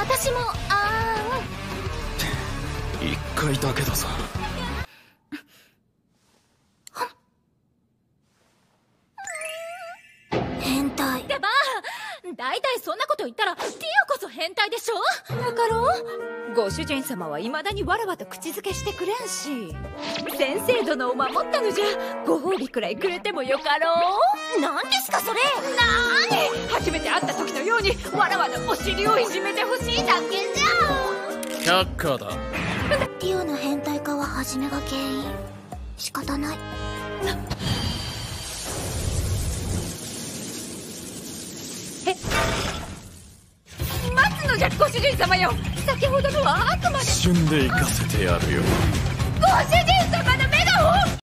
私も一回だけだぞ。 変態ってば、だいたいそんなこと言ったらティオこそ変態でしょ。だからご主人様は未だにわらわと口づけしてくれんし、先生殿を守ったのじゃご褒美くらいくれてもよかろう。 なんですかそれ。 なーに、初めて会った時のようにわらわのお尻をいじめてほしいだけじゃ。 却下だ。 ティオの変態化は初めが原因。仕方ない。 待つのじゃご主人様よ。先ほどのはあくまで。 一瞬で行かせてやるよ。 ご主人